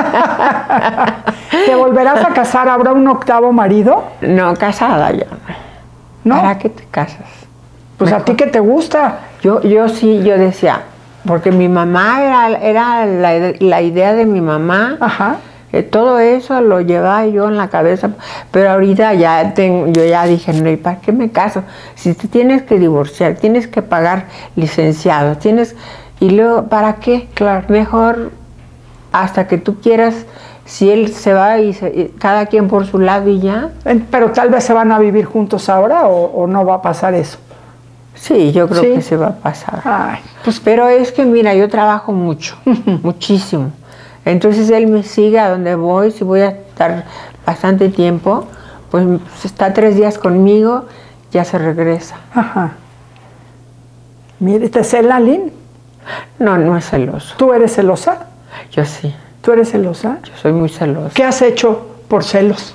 ¿Te volverás a casar? ¿Habrá un 8º marido?
No, casada ya. ¿No? ¿Para qué te casas?
Pues mejor. ¿A ti qué te gusta?
Yo decía, porque mi mamá era la idea de mi mamá. Ajá. Todo eso lo llevaba yo en la cabeza, pero ahorita yo ya dije, no, ¿y para qué me caso? Si te tienes que divorciar, tienes que pagar licenciados, y luego, ¿para qué?
Claro.
Mejor hasta que tú quieras, si él se va y cada quien por su lado y ya.
Pero tal vez se van a vivir juntos ahora o no va a pasar eso.
Sí, yo creo que se va a pasar.
Ay,
pues, pero es que mira, yo trabajo mucho, muchísimo. Entonces él me sigue a donde voy, si voy a estar bastante tiempo, pues está 3 días conmigo, ya se regresa.
Ajá. Mire, ¿te cela, Lynn?
No, no es celoso.
¿Tú eres celosa?
Yo sí.
¿Tú eres celosa?
Yo soy muy celosa.
¿Qué has hecho por celos?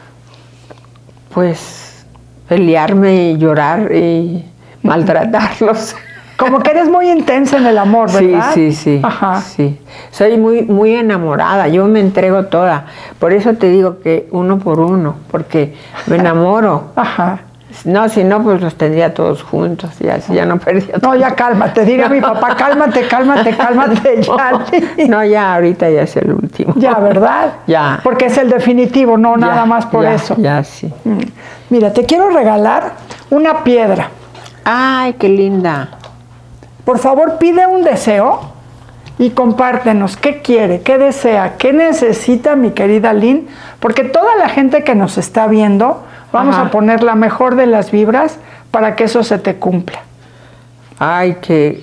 Pues pelearme y llorar y maltratarlos.
Como que eres muy intensa en el amor, ¿verdad?
Sí.
Ajá.
Sí. Soy muy enamorada, yo me entrego toda. Por eso te digo que 1 por 1, porque me enamoro.
Ajá.
No, si no, pues los tendría todos juntos y así ya no perdía.
No, ya cálmate, diga a mi papá, cálmate, ya.
No, ya ahorita ya es el último.
Ya, ¿verdad?
Ya.
Porque es el definitivo, no nada más por eso.
Ya, sí.
Mira, te quiero regalar una piedra.
Ay, qué linda.
Por favor, pide un deseo y compártenos qué quiere, qué desea, qué necesita mi querida Lynn, porque toda la gente que nos está viendo, vamos a poner la mejor de las vibras para que eso se te cumpla.
Ay, que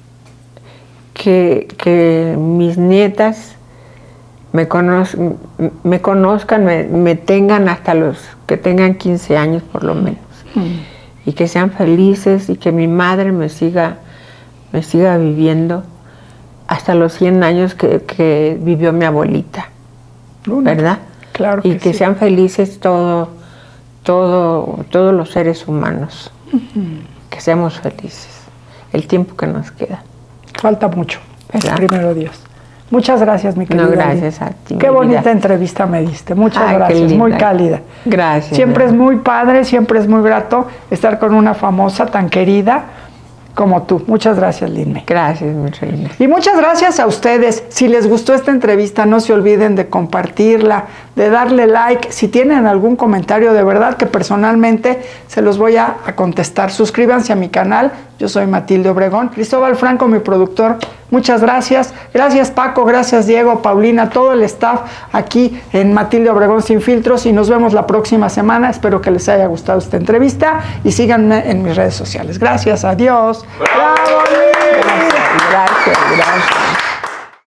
mis nietas me conozcan, me tengan hasta los que tengan 15 años por lo menos. Y que sean felices y que mi madre me siga viviendo hasta los 100 años que vivió mi abuelita, ¿verdad?
Claro
y que
sí.
sean felices todos los seres humanos, que seamos felices el tiempo que nos queda.
Falta mucho,
¿verdad?
Primero Dios. Muchas gracias, mi querida.
No, gracias a ti.
Qué bonita entrevista me diste. Muchas gracias, muy cálida.
Gracias.
Siempre es muy padre, siempre es muy grato estar con una famosa tan querida como tú. Muchas gracias, Lin-May.
Gracias, mi reina.
Y muchas gracias a ustedes. Si les gustó esta entrevista, no se olviden de compartirla, de darle like. Si tienen algún comentario, de verdad que personalmente se los voy a contestar. Suscríbanse a mi canal. Yo soy Matilde Obregón. Cristóbal Franco, mi productor. Muchas gracias. Gracias, Paco. Gracias, Diego, Paulina, todo el staff aquí en Matilde Obregón Sin Filtros. Y nos vemos la próxima semana. Espero que les haya gustado esta entrevista. Y síganme en mis redes sociales. Gracias. Adiós. ¡Bravo, Liz!
Gracias.